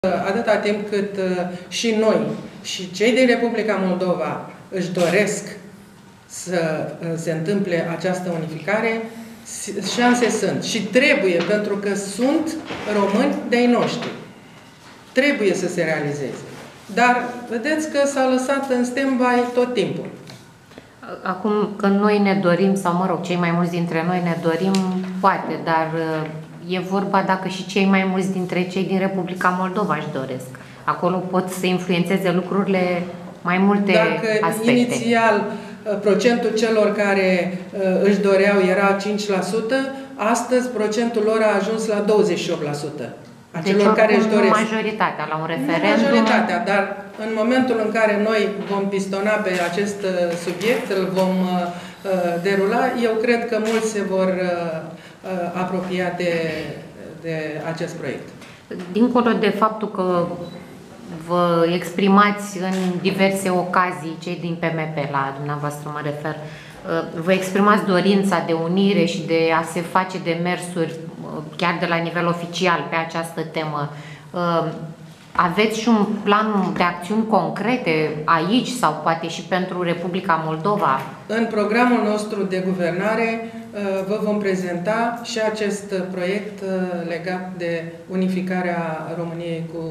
Atâta timp cât și noi și cei din Republica Moldova își doresc să se întâmple această unificare, șanse sunt și trebuie, pentru că sunt români de-ai noștri. Trebuie să se realizeze. Dar vedeți că s-a lăsat în stand-by tot timpul. Acum, când noi ne dorim, sau mă rog, cei mai mulți dintre noi ne dorim, poate, dar e vorba dacă și cei mai mulți dintre cei din Republica Moldova își doresc. Acolo pot să influențeze lucrurile mai multe aspecte. Dacă inițial procentul celor care își doreau era 5%, astăzi procentul lor a ajuns la 28%. A celor care își doresc. Majoritatea la un referendum. Majoritatea, dar în momentul în care noi vom pistona pe acest subiect, îl vom derula, eu cred că mulți se vor apropia de acest proiect. Dincolo de faptul că vă exprimați în diverse ocazii, cei din PMP, la dumneavoastră mă refer, vă exprimați dorința de unire și de a se face demersuri chiar de la nivel oficial pe această temă. Aveți și un plan de acțiuni concrete aici sau poate și pentru Republica Moldova? În programul nostru de guvernare vă vom prezenta și acest proiect legat de unificarea României cu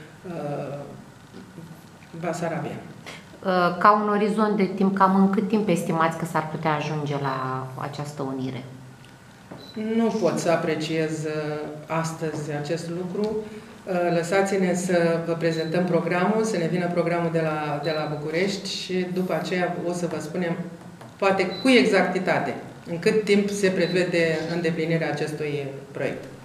Basarabia. Ca un orizont de timp, cam în cât timp estimați că s-ar putea ajunge la această unire? Nu pot să apreciez astăzi acest lucru. Lăsați-ne să vă prezentăm programul, să ne vină programul de la București și după aceea o să vă spunem, poate cu exactitate, în cât timp se prevede îndeplinirea acestui proiect.